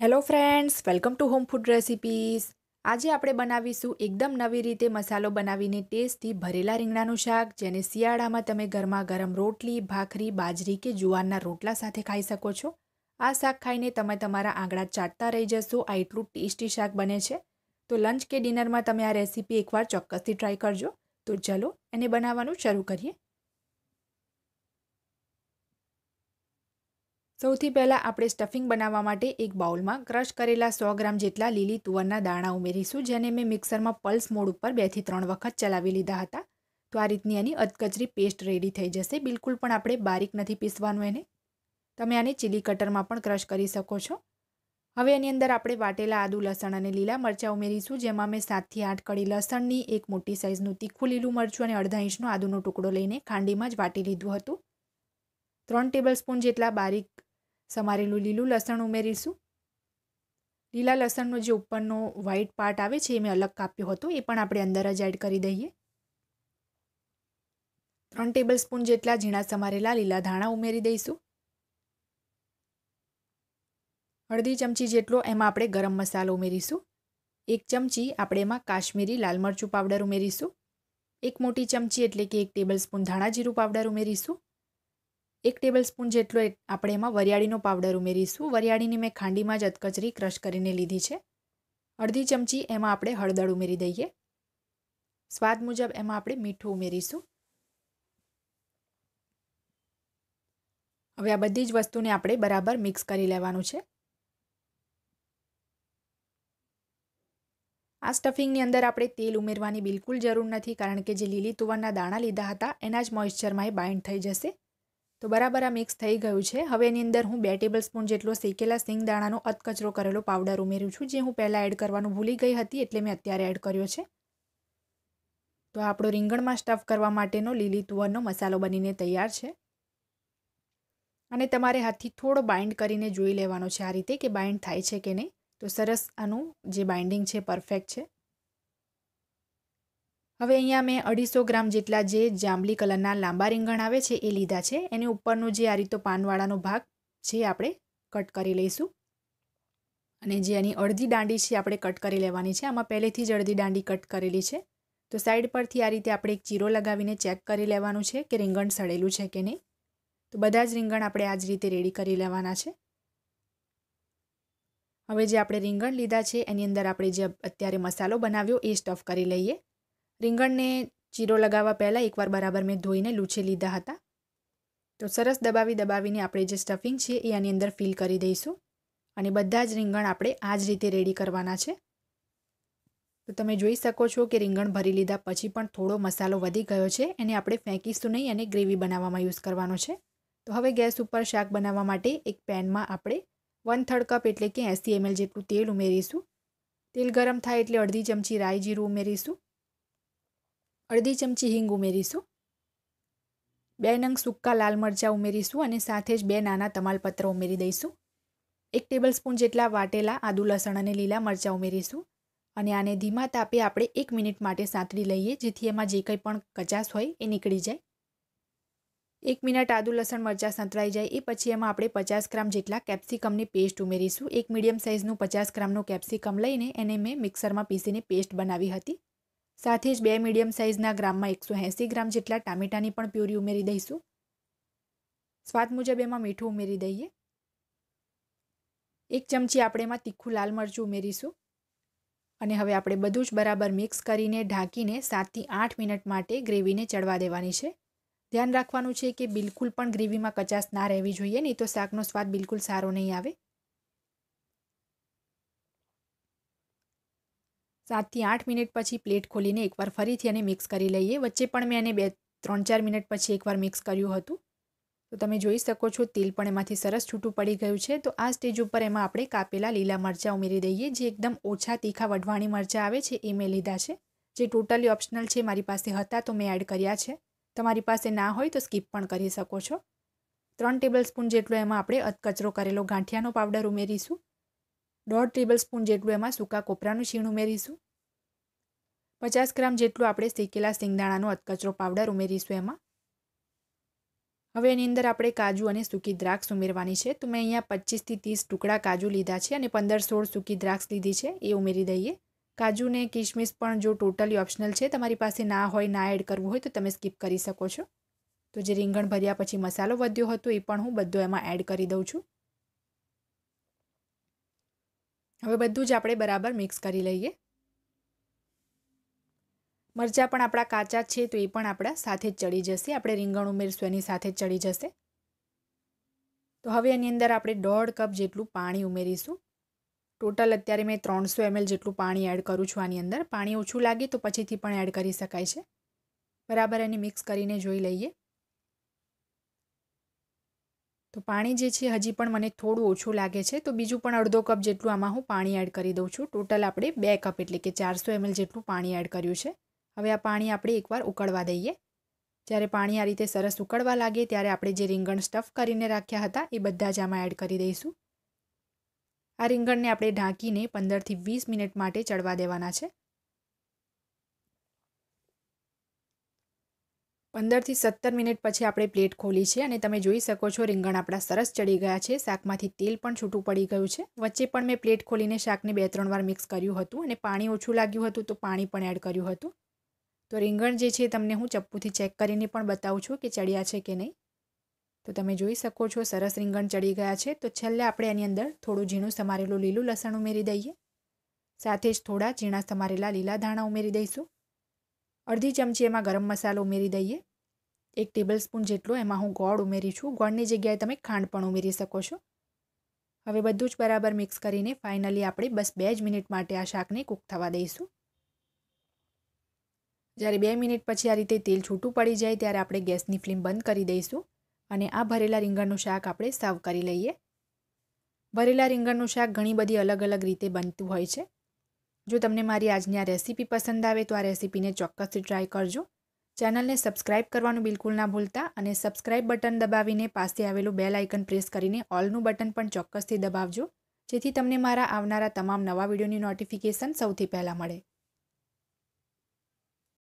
Hello friends, welcome to home food recipes. આજે આપણે બનાવીશું એકદમ નવી રીતે મસાલો બનાવીને ટેસ્ટી ભરેલા રીંગણાનું શાક, જેને શિયાળામાં તમે ગરમા ગરમ રોટલી, ભાખરી, બાજરી કે જુવારના રોટલા સાથે ખાઈ શકો છો. આ શાક ખાઈને તમે તમારા આંગળા ચાટતા રહી જશો. આ એટલું ટેસ્ટી શાક બને છે. તો લંચ કે ડિનરમાં તમે આ રેસીપી એકવાર ચોક્કસથી ટ્રાય કરજો. તો ચલો એને બનાવવાનું શરૂ કરીએ. સૌથી પહેલાં આપણે સ્ટફિંગ બનાવવા માટે એક બાઉલમાં ક્રશ કરેલા 100 ગ્રામ જેટલા લીલી તુવરના દાણા ઉમેરીશું, જેને મેં મિક્સરમાં પલ્સ મોડ ઉપર 2 થી 3 વખત ચલાવી લીધા હતા. તો આ રીતની એની અધકચરી પેસ્ટ રેડી થઈ જશે. બિલકુલ પણ આપણે બારીક નથી પીસવાનું એને. તમે આને ચીલી કટરમાં પણ ક્રશ કરી શકો છો. હવે એની અંદર આપણે વાટેલા આદુ, લસણ અને લીલા મરચાં ઉમેરીશું, જેમાં મેં 7 થી 8 કળી લસણની, એક મોટી સાઇઝનું તીખું લીલું મરચું અને અડધા ઇંચનો આદુનો ટુકડો લઈને ખાંડીમાં જ વાટી લીધું હતું. 3 ટેબલસ્પૂન જેટલા બારીક સમારેલું લીલું લસણ ઉમેરીશું. લીલા લસણનો જે ઉપરનો વ્હાઇટ પાર્ટ આવે છે એ મેં અલગ કાપ્યો હતો, એ પણ આપણે અંદર જ એડ કરી દઈએ. 3 ટેબલસ્પૂન જેટલા ઝીણા સમારેલા લીલા ધાણા ઉમેરી દઈશું. અડધી ચમચી જેટલો એમાં આપણે ગરમ મસાલો ઉમેરીશું. 1 ચમચી આપણે એમાં કાશ્મીરી લાલ મરચું પાવડર ઉમેરીશું. 1 મોટી ચમચી એટલે કે 1 ટેબલસ્પૂન ધાણા જીરું પાવડર ઉમેરીશું. 1 ટેબલસ્પૂન જેટલો આપણે એમાં વરિયાળીનો પાવડર ઉમેરીશું. વરિયાળીની મેં ખાંડીમાં જ અધકચરી ક્રશ કરીને લીધી છે. અડધી ચમચી એમાં આપણે હળદર ઉમેરી દઈએ. સ્વાદ મુજબ એમાં આપણે મીઠું ઉમેરીશું. હવે આ બધી જ વસ્તુને આપણે બરાબર મિક્સ કરી લેવાનું છે. આ સ્ટફિંગની અંદર આપણે તેલ ઉમેરવાની બિલકુલ જરૂર નથી, કારણ કે જે લીલી તુવરના દાણા લીધા હતા એના જ મોઇશ્ચરમાં એ બાઇન્ડ થઈ જશે. તો બરાબર આ મિક્સ થઈ ગયું છે. હવે એની અંદર હું 2 ટેબલસ્પૂન જેટલો શેકેલા સિંગદાણાનો અધકચરો કરેલો પાવડર ઉમેરું છું, જે હું પહેલાં એડ કરવાનું ભૂલી ગઈ હતી, એટલે મેં અત્યારે એડ કર્યો છે. તો આપણો રીંગણમાં સ્ટફ કરવા માટેનો લીલી તુવરનો મસાલો બનીને તૈયાર છે. અને તમારે હાથથી થોડો બાઇન્ડ કરીને જોઈ લેવાનો છે આ રીતે, કે બાઇન્ડ થાય છે કે નહીં. તો સરસ આનું જે બાઇન્ડિંગ છે પરફેક્ટ છે. હવે અહીંયા મેં 250 ગ્રામ જેટલા જે જાંબલી કલરના લાંબા રીંગણ આવે છે એ લીધા છે. એની ઉપરનો જે આ રીતો પાનવાળાનો ભાગ છે આપણે કટ કરી લઈશું. અને જે એની અડધી દાંડી છે આપણે કટ કરી લેવાની છે. આમાં પહેલેથી જ અડધી દાંડી કટ કરેલી છે. તો સાઈડ પરથી આ રીતે આપણે એક ચીરો લગાવીને ચેક કરી લેવાનું છે કે રીંગણ સડેલું છે કે નહીં. તો બધા જ રીંગણ આપણે આ જ રીતે રેડી કરી લેવાના છે. હવે જે આપણે રીંગણ લીધા છે એની અંદર આપણે જે અત્યારે મસાલો બનાવ્યો એ સ્ટફ કરી લઈએ. રીંગણને ચીરો લગાવવા પહેલાં એકવાર બરાબર મેં ધોઈને લૂછી લીધા હતા. તો સરસ દબાવીને આપણે જે સ્ટફિંગ છે એ આની અંદર ફિલ કરી દઈશું. અને બધા જ રીંગણ આપણે આ જ રીતે રેડી કરવાના છે. તો તમે જોઈ શકો છો કે રીંગણ ભરી લીધા પછી પણ થોડો મસાલો વધી ગયો છે. એને આપણે ફેંકીશું નહીં અને ગ્રેવી બનાવવામાં યુઝ કરવાનો છે. તો હવે ગેસ ઉપર શાક બનાવવા માટે એક પેનમાં આપણે 1/3 કપ એટલે કે 80 ml જેટલું તેલ ઉમેરીશું. તેલ ગરમ થાય એટલે અડધી ચમચી રાઈ જીરું ઉમેરીશું. અડધી ચમચી હિંગ ઉમેરીશું. 2 નંગ સૂકા લાલ મરચાં ઉમેરીશું અને સાથે જ 2 નાના તમાલપત્ર ઉમેરી દઈશું. 1 ટેબલસ્પૂન જેટલા વાટેલા આદુ, લસણ અને લીલા મરચાં ઉમેરીશું. અને આને ધીમા તાપે આપણે 1 મિનિટ માટે સાંતળી લઈએ, જેથી એમાં જે કંઈ પણ કચાશ હોય એ નીકળી જાય. 1 મિનિટ આદુ, લસણ, મરચાં સંતળાઈ જાય એ પછી એમાં આપણે 50 ગ્રામ જેટલા કેપ્સિકમની પેસ્ટ ઉમેરીશું. એક મીડિયમ સાઇઝનું 50 ગ્રામનું કેપ્સિકમ લઈને એને મેં મિક્સરમાં પીસીને પેસ્ટ બનાવી હતી. સાથે જ 2 મીડિયમ સાઇઝના ગ્રામમાં 180 ગ્રામ જેટલા ટામેટાની પણ પ્યુરી ઉમેરી દઈશું. સ્વાદ મુજબ એમાં મીઠું ઉમેરી દઈએ. 1 ચમચી આપણે એમાં તીખું લાલ મરચું ઉમેરીશું. અને હવે આપણે બધું જ બરાબર મિક્સ કરીને ઢાંકીને 7 થી 8 મિનિટ માટે ગ્રેવીને ચડવા દેવાની છે. ધ્યાન રાખવાનું છે કે બિલકુલ પણ ગ્રેવીમાં કચાશ ના રહેવી જોઈએ, નહીં તો શાકનો સ્વાદ બિલકુલ સારો નહીં આવે. 7 થી 8 મિનિટ પછી પ્લેટ ખોલીને એકવાર ફરીથી એને મિક્સ કરી લઈએ. વચ્ચે પણ મેં એને 3-4 મિનિટ પછી એકવાર મિક્સ કર્યું હતું. તો તમે જોઈ શકો છો તેલ પણ એમાંથી સરસ છૂટું પડી ગયું છે. તો આ સ્ટેજ ઉપર એમાં આપણે કાપેલા લીલા મરચાં ઉમેરી દઈએ. જે એકદમ ઓછા તીખા વઢવાણી મરચાં આવે છે એ મેં લીધા છે. જે ટોટલી ઓપ્શનલ છે, મારી પાસે હતા તો મેં એડ કર્યા છે. તમારી પાસે ના હોય તો સ્કીપ પણ કરી શકો છો. 3 ટેબલસ્પૂન જેટલો એમાં આપણે અધકચરો કરેલો ગાંઠિયાનો પાવડર ઉમેરીશું. 1.5 ટેબલસ્પૂન જેટલું એમાં સૂકા કોપરાનું છીણ ઉમેરીશું. 50 ગ્રામ જેટલું આપણે શેકેલા સિંગદાણાનો અધકચરો પાવડર ઉમેરીશું એમાં. હવે એની અંદર આપણે કાજુ અને સૂકી દ્રાક્ષ ઉમેરવાની છે. તો મેં અહીંયા 25 થી 30 ટુકડા કાજુ લીધા છે અને 15-16 સૂકી દ્રાક્ષ લીધી છે, એ ઉમેરી દઈએ. કાજુ ને કિશમિશ પણ જો ટોટલી ઓપ્શનલ છે, તમારી પાસે ના હોય, ના એડ કરવું હોય તો તમે સ્કીપ કરી શકો છો. તો જે રીંગણ ભર્યા પછી મસાલો વધ્યો હતો એ પણ હું બધો એમાં એડ કરી દઉં છું. હવે બધું જ આપણે બરાબર મિક્સ કરી લઈએ. મરચાં પણ આપણા કાચા છે તો એ પણ આપણા સાથે જ ચડી જશે. આપણે રીંગણ ઉમેરશું એની સાથે જ ચડી જશે. તો હવે એની અંદર આપણે 1.5 કપ જેટલું પાણી ઉમેરીશું. ટોટલ અત્યારે મેં 300 ml જેટલું પાણી એડ કરું છું આની અંદર. પાણી ઓછું લાગે તો પછીથી પણ એડ કરી શકાય છે. બરાબર એને મિક્સ કરીને જોઈ લઈએ. તો પાણી જે છે હજી પણ મને થોડું ઓછું લાગે છે, તો બીજું પણ 1/2 કપ જેટલું આમાં હું પાણી એડ કરી દઉં છું. ટોટલ આપણે 2 કપ એટલે કે 400 ml જેટલું પાણી એડ કર્યું છે. હવે આ પાણી આપણે એકવાર ઉકળવા દઈએ. જ્યારે પાણી આ રીતે સરસ ઉકળવા લાગે ત્યારે આપણે જે રીંગણ સ્ટફ કરીને રાખ્યા હતા એ બધા જ આમાં એડ કરી દઈશું. આ રીંગણને આપણે ઢાંકીને 15 થી 20 મિનિટ માટે ચડવા દેવાના છે. 15 થી 17 મિનિટ પછી આપણે પ્લેટ ખોલી છે અને તમે જોઈ શકો છો રીંગણ આપણા સરસ ચડી ગયા છે. શાકમાંથી તેલ પણ છૂટું પડી ગયું છે. વચ્ચે પણ મેં પ્લેટ ખોલીને શાકને 2-3 વાર મિક્સ કર્યું હતું અને પાણી ઓછું લાગ્યું હતું તો પાણી પણ એડ કર્યું હતું. તો રીંગણ જે છે તમને હું ચપ્પુથી ચેક કરીને પણ બતાવું છું કે ચડ્યા છે કે નહીં. તો તમે જોઈ શકો છો સરસ રીંગણ ચડી ગયા છે. તો છેલ્લે આપણે એની અંદર થોડું ઝીણું સમારેલું લીલું લસણ ઉમેરી દઈએ. સાથે જ થોડા ઝીણા સમારેલા લીલા ધાણા ઉમેરી દઈશું. અડધી ચમચી એમાં ગરમ મસાલો ઉમેરી દઈએ. 1 ટેબલસ્પૂન જેટલો એમાં હું ગોળ ઉમેરી છું. ગોળની જગ્યાએ તમે ખાંડ પણ ઉમેરી શકો છો. હવે બધું જ બરાબર મિક્સ કરીને ફાઇનલી આપણે બસ 2 જ મિનિટ માટે આ શાકને કૂક થવા દઈશું. જ્યારે 2 મિનિટ પછી આ રીતે તેલ છૂટું પડી જાય ત્યારે આપણે ગેસની ફ્લેમ બંધ કરી દઈશું અને આ ભરેલા રીંગણનું શાક આપણે સર્વ કરી લઈએ. ભરેલા રીંગણનું શાક ઘણી બધી અલગ અલગ રીતે બનતું હોય છે. જો તમને મારી આજની આ રેસીપી પસંદ આવે તો આ રેસીપીને ચોક્કસથી ટ્રાય કરજો. ચેનલને સબસ્ક્રાઇબ કરવાનું બિલકુલ ના ભૂલતા અને સબસ્ક્રાઇબ બટન દબાવીને પાસે આવેલું બેલ આઇકન પ્રેસ કરીને ઓલનું બટન પણ ચોક્કસથી દબાવજો, જેથી તમને મારા આવનારા તમામ નવા વિડીયોની નોટિફિકેશન સૌથી પહેલાં મળે.